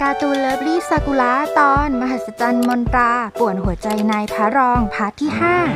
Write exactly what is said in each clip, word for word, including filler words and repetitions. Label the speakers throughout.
Speaker 1: การ์ตูนเลิฟลี่ซากุระตอนมหัศจรรย์มนตราป่วนหัวใจนายพระรองพาร์ทที่ห้า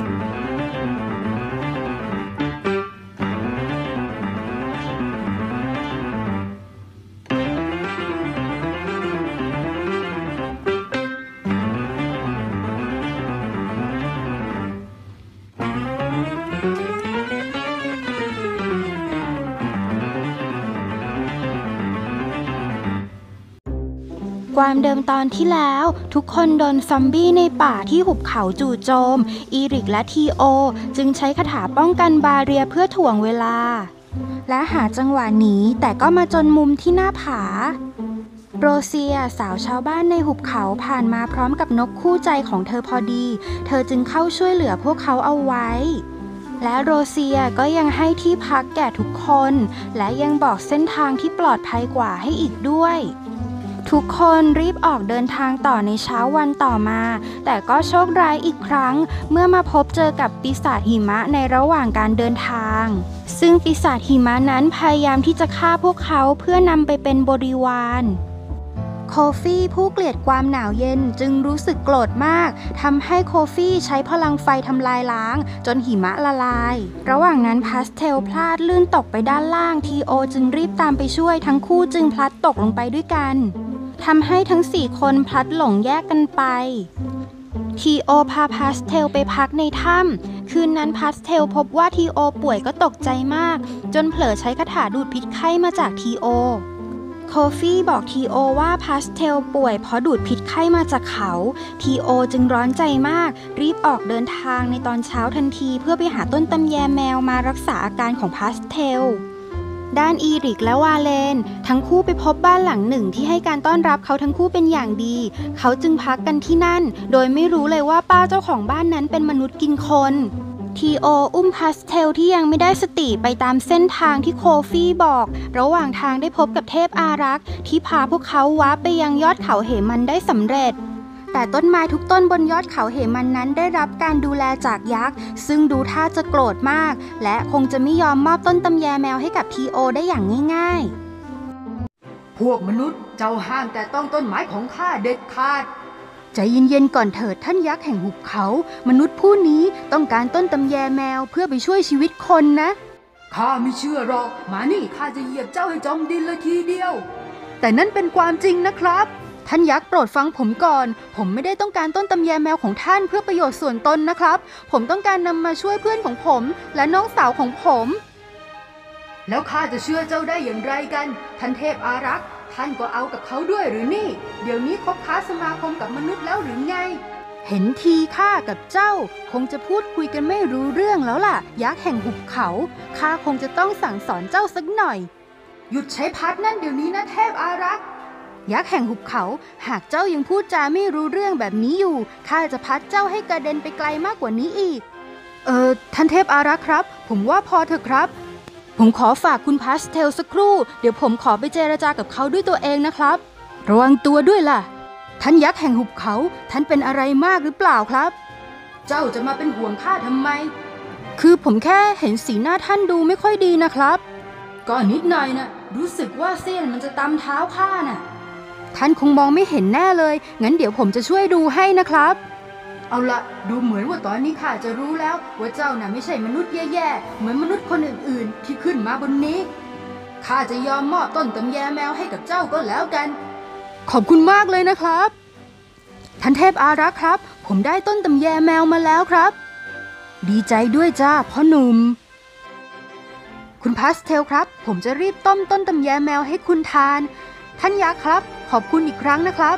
Speaker 1: ความเดิมตอนที่แล้วทุกคนโดนซอมบี้ในป่าที่หุบเขาจู่โจมอีริกและทีโอจึงใช้คาถาป้องกันบาเรียเพื่อถ่วงเวลาและหาจังหวะหนีแต่ก็มาจนมุมที่หน้าผาโรเซียสาวชาวบ้านในหุบเขาผ่านมาพร้อมกับนกคู่ใจของเธอพอดีเธอจึงเข้าช่วยเหลือพวกเขาเอาไว้และโรเซียก็ยังให้ที่พักแก่ทุกคนและยังบอกเส้นทางที่ปลอดภัยกว่าให้อีกด้วยทุกคนรีบออกเดินทางต่อในเช้าวันต่อมาแต่ก็โชคร้ายอีกครั้งเมื่อมาพบเจอกับปีศาจหิมะในระหว่างการเดินทางซึ่งปีศาจหิมะนั้นพยายามที่จะฆ่าพวกเขาเพื่อนำไปเป็นบริวารโคฟี่ผู้เกลียดความหนาวเย็นจึงรู้สึกโกรธมากทำให้โคฟี่ใช้พลังไฟทำลายล้างจนหิมะละลายระหว่างนั้นพาสเทลพลาดลื่นตกไปด้านล่างทีโอจึงรีบตามไปช่วยทั้งคู่จึงพลัดตกลงไปด้วยกันทำให้ทั้งสี่คนพลัดหลงแยกกันไปทีโอพาพาสเทลไปพักในถ้ำคืนนั้นพาสเทลพบว่าทีโอป่วยก็ตกใจมากจนเผลอใช้คาถาดูดพิษไข้มาจากทีโอโคฟี่บอกทีโอว่าพาสเทลป่วยเพราะดูดพิษไข้มาจากเขาทีโอจึงร้อนใจมากรีบออกเดินทางในตอนเช้าทันทีเพื่อไปหาต้นตำแยแมวมารักษาอาการของพาสเทลด้านอีริกและวาเลนทั้งคู่ไปพบบ้านหลังหนึ่งที่ให้การต้อนรับเขาทั้งคู่เป็นอย่างดีเขาจึงพักกันที่นั่นโดยไม่รู้เลยว่าป้าเจ้าของบ้านนั้นเป็นมนุษย์กินคนทีโออุ้มพาสเทลที่ยังไม่ได้สติไปตามเส้นทางที่โคฟี่บอกระหว่างทางได้พบกับเทพอารักษ์ที่พาพวกเขาว้าไปยังยอดเขาเหมันได้สำเร็จแต่ต้นไม้ทุกต้นบนยอดเขาเหมันนั้นได้รับการดูแลจากยักษ์ซึ่งดูท่าจะโกรธมากและคงจะไม่ยอมมอบต้นตำแยแมวให้กับทีโอได้อย่างง่ายๆ
Speaker 2: พวกมนุษย์เจ้าห้ามแต่ต้องต้นไม้ของข้าเด็ดขาด
Speaker 1: ใจเย็นๆก่อนเถิดท่านยักษ์แห่งหุบเขามนุษย์ผู้นี้ต้องการต้นตำแยแมวเพื่อไปช่วยชีวิตคนนะ
Speaker 2: ข้าไม่เชื่อหรอกมานี่ข้าจะเหยียบเจ้าให้จมดินเลยทีเดียว
Speaker 1: แต่นั่นเป็นความจริงนะครับท่านยักษ์โปรดฟังผมก่อนผมไม่ได้ต้องการต้นตำแยแมวของท่านเพื่อประโยชน์ส่วนตนนะครับผมต้องการนำมาช่วยเพื่อนของผมและน้องสาวของผม
Speaker 2: แล้วข้าจะเชื่อเจ้าได้อย่างไรกันท่านเทพอารักษ์ท่านก็เอากับเขาด้วยหรือนี่เดี๋ยวนี้คบค้าสมาคมกับมนุษย์แล้วหรือไง
Speaker 1: เห็นทีข้ากับเจ้าคงจะพูดคุยกันไม่รู้เรื่องแล้วล่ะยักษ์แห่งหุบเขาข้าคงจะต้องสั่งสอนเจ้าสักหน่อย
Speaker 2: หยุดใช้พัดนั่นเดี๋ยวนี้นะเทพอารักษ์
Speaker 1: ยักษ์แห่งหุบเขาหากเจ้ายังพูดจาไม่รู้เรื่องแบบนี้อยู่ข้าจะพัดเจ้าให้กระเด็นไปไกลมากกว่านี้อีกเออท่านเทพอารักษ์ครับผมว่าพอเถอะครับผมขอฝากคุณพาสเทลสักครู่เดี๋ยวผมขอไปเจรจากับเขาด้วยตัวเองนะครับระวังตัวด้วยล่ะท่านยักษ์แห่งหุบเขาท่านเป็นอะไรมากหรือเปล่าครับ
Speaker 2: เจ้าจะมาเป็นห่วงข้าทำไม
Speaker 1: คือผมแค่เห็นสีหน้าท่านดูไม่ค่อยดีนะครับ
Speaker 2: ก็นิดหน่อยนะรู้สึกว่าเสี้ยนมันจะตำเท้าข้าน่ะ
Speaker 1: ท่านคงมองไม่เห็นแน่เลยงั้นเดี๋ยวผมจะช่วยดูให้นะครับ
Speaker 2: เอาละดูเหมือนว่าตอนนี้ข้าจะรู้แล้วว่าเจ้าน่ะไม่ใช่มนุษย์แย่ๆเหมือนมนุษย์คนอื่นๆที่ขึ้นมาบนนี้ข้าจะยอมมอบต้นตำแยแมวให้กับเจ้าก็แล้วกัน
Speaker 1: ขอบคุณมากเลยนะครับท่านเทพอารักษ์ครับผมได้ต้นตำแยแมวมาแล้วครับดีใจด้วยจ้าพ่อหนุ่มคุณพาสเทลครับผมจะรีบต้มต้นตำแยแมวให้คุณทานท่านยักษ์ครับขอบคุณอีกครั้งนะครับ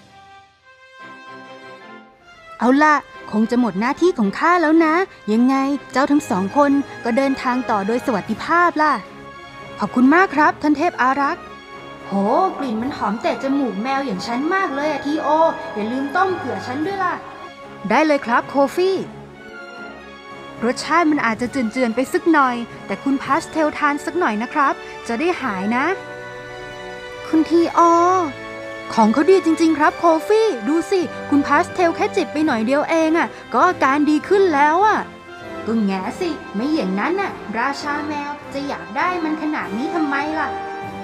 Speaker 1: เอาล่ะคงจะหมดหน้าที่ของข้าแล้วนะยังไงเจ้าทั้งสองคนก็เดินทางต่อโดยสวัสดิภาพล่ะขอบคุณมากครับท่านเทพอารักษ์โหกลิ่นมันหอมเตะจมูกแมวอย่างฉันมากเลยอะทีโออย่าลืมต้มเผื่อฉันด้วยล่ะได้เลยครับโคฟี่รสชาติมันอาจจะเจือนๆไปสักหน่อยแต่คุณพาสเทลทานสักหน่อยนะครับจะได้หายนะคุณทีโอของเขาดีจริงๆครับโคฟี่ดูสิคุณพาสเทลแค่จิบไปหน่อยเดียวเองอ่ะก็อาการดีขึ้นแล้วอ่ะก็แง่สิไม่อย่างนั้นน่ะราชาแมวจะอยากได้มันขนาดนี้ทำไมล่ะ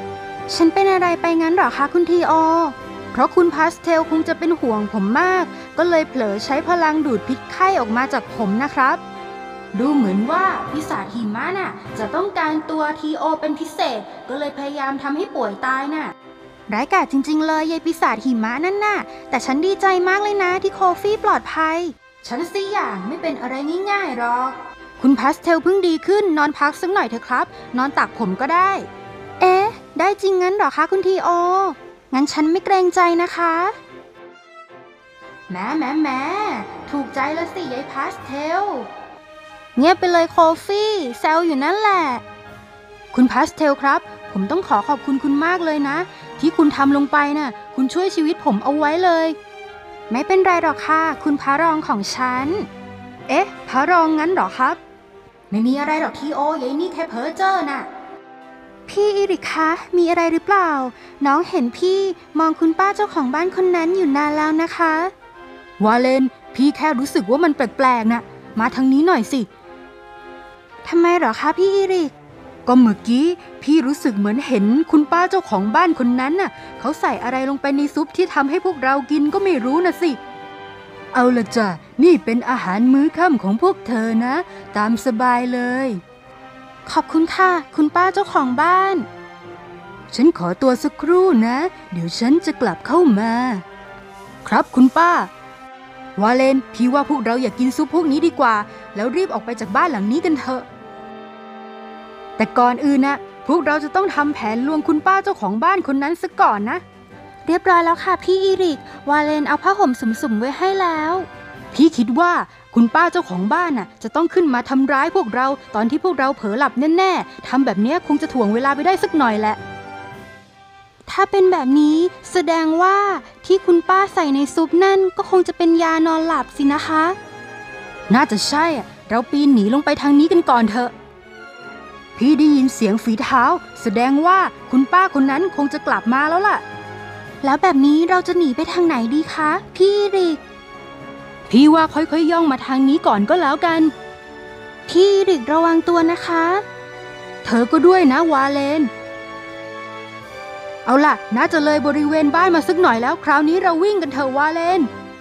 Speaker 1: ฉันเป็นอะไรไปงั้นเหรอคะคุณทีโอ เพราะคุณพาสเทลคงจะเป็นห่วงผมมากก็เลยเผลอใช้พลังดูดพิษไข้ออกมาจากผมนะครับ
Speaker 2: ดูเหมือนว่าปีศาจหิมะน่ะจะต้องการตัวทีโอเป็นพิเศษก็เลยพยายามทำให้ป่วยตายน่ะ
Speaker 1: ร้ายกาจจริงๆเลยยายปีศาจหิมะนั่นน่ะแต่ฉันดีใจมากเลยนะที่โคฟี่ปลอดภัย
Speaker 2: ฉันสิอย่างไม่เป็นอะไรง่ายๆหรอก
Speaker 1: คุณพาสเทลเพิ่งดีขึ้นนอนพักสักหน่อยเถอะครับนอนตักผมก็ได้ เอ๊ะได้จริงงั้นเหรอคะคุณทีโองั้นฉันไม่เกรงใจนะคะ
Speaker 2: แหม้แหม้แหม้ถูกใจละสิยายพาสเทล
Speaker 1: เงียบไปเลยโคฟี่แซวอยู่นั่นแหละคุณพาสเทลครับผมต้องขอขอบคุณคุณมากเลยนะที่คุณทำลงไปน่ะคุณช่วยชีวิตผมเอาไว้เลยไม่เป็นไรหรอกค่ะคุณพระรองของฉันเอ๊ะพระรองงั้นเหรอครับ
Speaker 2: ไม่มีอะไรหรอกทีโอยายนี่แค่เพ้อเจ้อน่ะ
Speaker 1: พี่อิริกคะมีอะไรหรือเปล่าน้องเห็นพี่มองคุณป้าเจ้าของบ้านคนนั้นอยู่นานแล้วนะคะ
Speaker 2: วาเลนพี่แค่รู้สึกว่ามันแปลกๆน่ะมาทางนี้หน่อยสิ
Speaker 1: ทำไมเหรอคะพี่อิริก
Speaker 2: ก็เมื่อกี้พี่รู้สึกเหมือนเห็นคุณป้าเจ้าของบ้านคนนั้นน่ะเขาใส่อะไรลงไปในซุปที่ทำให้พวกเรากินก็ไม่รู้นะสิ เอาละจ้ะนี่เป็นอาหารมื้อค่ำของพวกเธอนะตามสบายเลย
Speaker 1: ขอบคุณค่ะคุณป้าเจ้าของบ้าน
Speaker 2: ฉันขอตัวสักครู่นะ เดี๋ยวฉันจะกลับเข้ามา ครับคุณป้าวาเลนพี่ว่าพวกเราอยากกินซุปพวกนี้ดีกว่าแล้วรีบออกไปจากบ้านหลังนี้กันเถอะแต่ก่อนอื่นนะพวกเราจะต้องทำแผนลวงคุณป้าเจ้าของบ้านคนนั้นซะก่อนนะ
Speaker 1: เรียบร้อยแล้วค่ะพี่อิริกวาเลนเอาผ้าห่มสุ่มๆไว้ให้แล้ว
Speaker 2: พี่คิดว่าคุณป้าเจ้าของบ้านน่ะจะต้องขึ้นมาทำร้ายพวกเราตอนที่พวกเราเผลอหลับแน่ๆทำแบบนี้คงจะถ่วงเวลาไปได้สักหน่อยแหละ
Speaker 1: ถ้าเป็นแบบนี้แสดงว่าที่คุณป้าใส่ในซุปนั่นก็คงจะเป็นยานอนหลับสินะคะ
Speaker 2: น่าจะใช่เราปีนหนีลงไปทางนี้กันก่อนเถอะพี่ได้ยินเสียงฝีเท้าแสดงว่าคุณป้าคนนั้นคงจะกลับมาแล้วล่ะ
Speaker 1: แล้วแบบนี้เราจะหนีไปทางไหนดีคะพี่อิริก
Speaker 2: พี่ว่าค่อยๆย่องมาทางนี้ก่อนก็แล้วกัน
Speaker 1: พี่อิริกระวังตัวนะคะ
Speaker 2: เธอก็ด้วยนะวาเลนเอาล่ะน่าจะเลยบริเวณบ้านมาสักหน่อยแล้วคราวนี้เราวิ่งกันเถอะวาเลน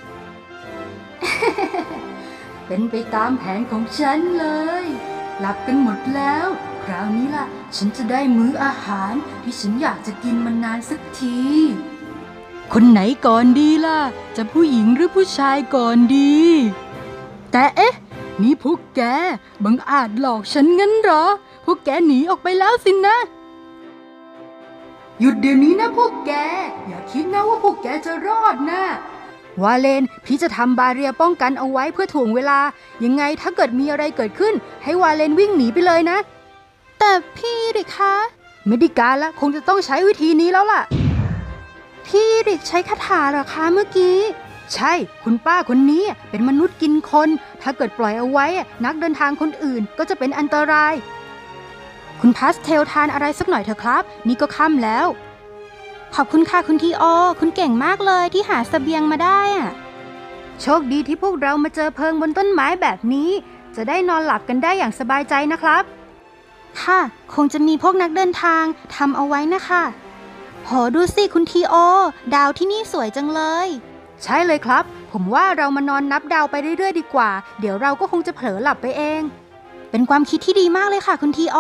Speaker 2: เป็นไปตามแผนของฉันเลยหลับกันหมดแล้วคราวนี้ล่ะฉันจะได้มื้ออาหารที่ฉันอยากจะกินมานานสักทีคนไหนก่อนดีล่ะจะผู้หญิงหรือผู้ชายก่อนดีแต่เอ๊ะนี่พวกแกบังอาจหลอกฉันงั้นเหรอพวกแกหนีออกไปแล้วสินะหยุดเดี๋ยวนี้นะพวกแกอย่าคิดนะว่าพวกแกจะรอดนะวาเลนพี่จะทำบาเรียป้องกันเอาไว้เพื่อถ่วงเวลายังไงถ้าเกิดมีอะไรเกิดขึ้นให้วาเลนวิ่งหนีไปเลยนะ
Speaker 1: แต่พี่อิริกคะ
Speaker 2: ไม่ได้การละคงจะต้องใช้วิธีนี้แล้วล่ะ
Speaker 1: พี่อิริกใช้คาถาเหรอคะเมื่อกี้
Speaker 2: ใช่คุณป้าคนนี้เป็นมนุษย์กินคนถ้าเกิดปล่อยเอาไว้นักเดินทางคนอื่นก็จะเป็นอันตรายคุณพาสเทลทานอะไรสักหน่อยเถอะครับนี่ก็ค่ำแล้ว
Speaker 1: ขอบคุณค่ะคุณทีโอคุณเก่งมากเลยที่หาเสบียงมาได้อะ
Speaker 2: โชคดีที่พวกเรามาเจอเพิงบนต้นไม้แบบนี้จะได้นอนหลับกันได้อย่างสบายใจนะครับ
Speaker 1: ค่ะคงจะมีพวกนักเดินทางทำเอาไว้นะคะโหดูสิคุณทีโอดาวที่นี่สวยจังเลย
Speaker 2: ใช่เลยครับผมว่าเรามานอนนับดาวไปเรื่อยๆดีกว่าเดี๋ยวเราก็คงจะเผลอหลับไปเอง
Speaker 1: เป็นความคิดที่ดีมากเลยค่ะคุณทีโอ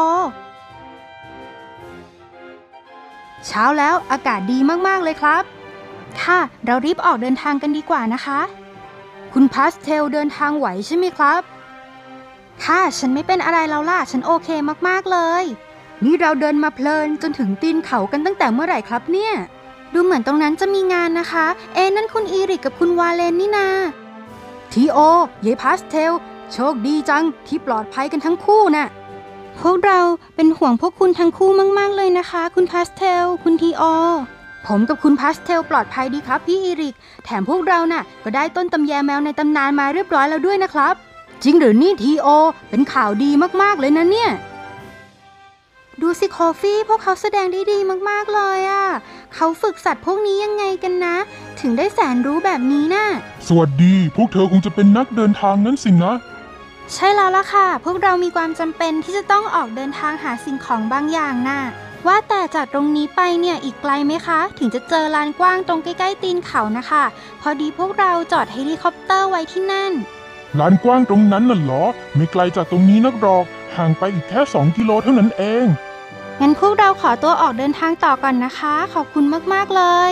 Speaker 2: เช้าแล้วอากาศดีมากๆเลยครับ
Speaker 1: ค่ะเรารีบออกเดินทางกันดีกว่านะคะ
Speaker 2: คุณพาสเทลเดินทางไหวใช่ไหมครับ
Speaker 1: ค่ะฉันไม่เป็นอะไรแล้วล่ะฉันโอเคมากๆเลย
Speaker 2: นี่เราเดินมาเพลินจนถึงตีนเขากันตั้งแต่เมื่อไหร่ครับเนี่ย
Speaker 1: ดูเหมือนตรงนั้นจะมีงานนะคะเอ๊ะนั่นคุณอีริกกับคุณวาเลนนี่นา
Speaker 2: ทีโอเยพาสเทลโชคดีจังที่ปลอดภัยกันทั้งคู่น่ะ
Speaker 1: พวกเราเป็นห่วงพวกคุณทั้งคู่มากๆเลยนะคะคุณพาสเทลคุณทีโอ
Speaker 2: ผมกับคุณพาสเทลปลอดภัยดีครับพี่อีริกแถมพวกเราน่ะก็ได้ต้นตำแยแมวในตำนานมาเรียบร้อยแล้วด้วยนะครับจริงหรือนี่ทีโอเป็นข่าวดีมากๆเลยนะเนี่ย
Speaker 1: ดูสิคอฟฟี่พวกเขาแสดงได้ดีมากๆเลยอ่ะเขาฝึกสัตว์พวกนี้ยังไงกันนะถึงได้แสนรู้แบบนี้น่ะ
Speaker 3: สวัสดีพวกเธอคงจะเป็นนักเดินทางนั้นสินะ
Speaker 1: ใช่แล้วล่ะค่ะพวกเรามีความจำเป็นที่จะต้องออกเดินทางหาสิ่งของบางอย่างน่ะว่าแต่จากตรงนี้ไปเนี่ยอีกไกลไหมคะถึงจะเจอลานกว้างตรงใกล้ๆตีนเขานะคะพอดีพวกเราจอดเฮลิคอปเตอร์ไว้ที่นั่น
Speaker 3: ลานกว้างตรงนั้นน่ะเหรอไม่ไกลจากตรงนี้นักหรอกห่างไปอีกแค่สองกิโลเท่านั้นเอง
Speaker 1: งั้นพวกเราขอตัวออกเดินทางต่อก่อนนะคะขอบคุณมากๆเลย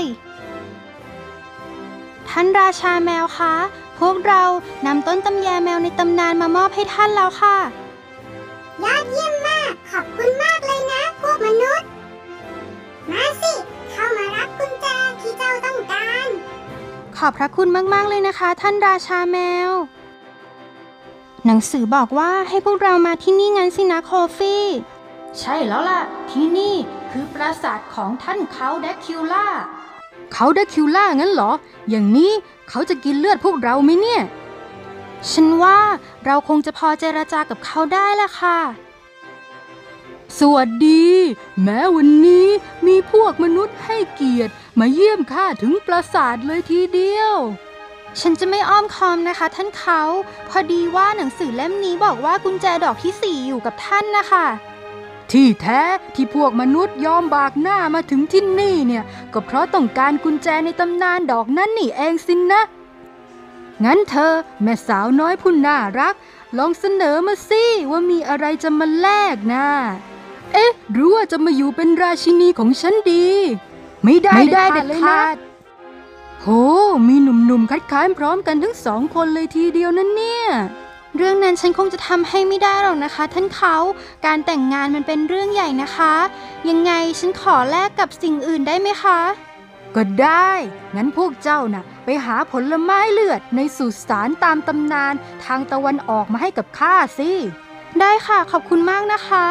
Speaker 1: ท่านราชาแมวคะพวกเรานำต้นตำแยแมวในตำนานมามอบให้ท่านแล้วค่ะ
Speaker 4: ยอดเยี่ยมมากขอบคุณมากเลยนะพวกมนุษย์มาสิเข้ามารับกุญแจที่เจ้าต้องการ
Speaker 1: ขอบพระคุณมากๆเลยนะคะท่านราชาแมวหนังสือบอกว่าให้พวกเรามาที่นี่งั้นสินะโคฟี่ใช่แล้วล่ะที่นี่คือปราสาทของท่านเขาแดกคิวล่า
Speaker 2: เขาแดกคิวล่างั้นเหรออย่างนี้เขาจะกินเลือดพวกเราไหมเนี่ย
Speaker 1: ฉันว่าเราคงจะพอเจรจากับเขาได้ละค่ะ
Speaker 2: สวัสดีแม้วันนี้มีพวกมนุษย์ให้เกียรติมาเยี่ยมข้าถึงปราสาทเลยทีเดียว
Speaker 1: ฉันจะไม่อ้อมค้อมนะคะท่านเขาพอดีว่าหนังสือเล่มนี้บอกว่ากุญแจดอกที่สี่อยู่กับท่านนะคะ
Speaker 2: ที่แท้ที่พวกมนุษย์ยอมบากหน้ามาถึงที่นี่เนี่ยก็เพราะต้องการกุญแจในตำนานดอกนั้นนี่เองสินนะงั้นเธอแม่สาวน้อยผู้น่ารักลองเสนอมาสิว่ามีอะไรจะมาแลกนะเอ๊ะหรือว่าจะมาอยู่เป็นราชินีของฉันดีไม่ได้ไม่ได้เด็ดขาดโหมีหนุ่มๆคัดค้านพร้อมกันทั้งสองคนเลยทีเดียวนั่นเนี่ย
Speaker 1: เรื่องนั้นฉันคงจะทำให้ไม่ได้หรอกนะคะท่านเขาการแต่งงานมันเป็นเรื่องใหญ่นะคะยังไงฉันขอแลกกับสิ่งอื่นได้ไหมคะ
Speaker 2: ก็ได้งั้นพวกเจ้าน่ะไปหาผลไม้เลือดในสุสานตามตำนานทางตะวันออกมาให้กับข้าสิ
Speaker 1: ได้ค่ะขอบคุณมากนะคะ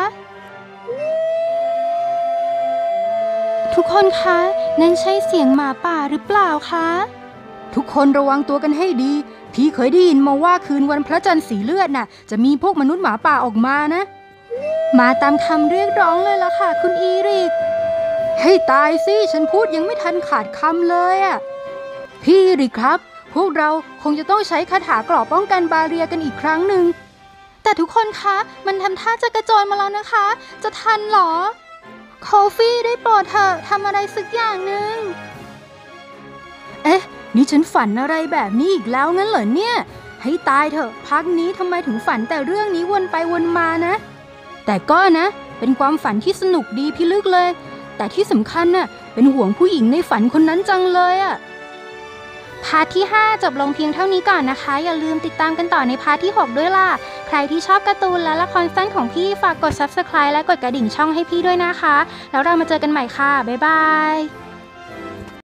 Speaker 1: ทุกคนคะนั่นใช่เสียงหมาป่าหรือเปล่าคะ
Speaker 2: ทุกคนระวังตัวกันให้ดีพี่เคยได้ยินมาว่าคืนวันพระจันทร์สีเลือดน่ะจะมีพวกมนุษย์หมาป่าออกมานะ
Speaker 1: มาตามคำเรียกร้องเลยล่ะค่ะคุณอีริก
Speaker 2: ให้ตายสิฉันพูดยังไม่ทันขาดคำเลยอ่ะพี่อีริกครับพวกเราคงจะต้องใช้คาถากรอบป้องกันบาเรียกันอีกครั้งหนึ่ง
Speaker 1: แต่ทุกคนคะมันทำท่าจะกระโจนมาแล้วนะคะจะทันหรอโคฟี่ได้โปรดเถอะทำอะไรสักอย่างหนึ่ง
Speaker 2: เอ๊ะนี่ฉันฝันอะไรแบบนี้อีกแล้วงั้นเหรอเนี่ยให้ตายเถอะพักนี้ทำไมถึงฝันแต่เรื่องนี้วนไปวนมานะแต่ก็นะเป็นความฝันที่สนุกดีพิลึกเลยแต่ที่สำคัญน่ะเป็นห่วงผู้หญิงในฝันคนนั้นจังเลยอะ
Speaker 1: พาร์ทที่ห้าจบลงเพียงเท่านี้ก่อนนะคะอย่าลืมติดตามกันต่อในพาร์ทที่หกด้วยล่ะใครที่ชอบการ์ตูนและละครสั้นของพี่ฝากกด ซับสไครบ์ และกดกระดิ่งช่องให้พี่ด้วยนะคะแล้วเรามาเจอกันใหม่ค่ะบ๊ายบาย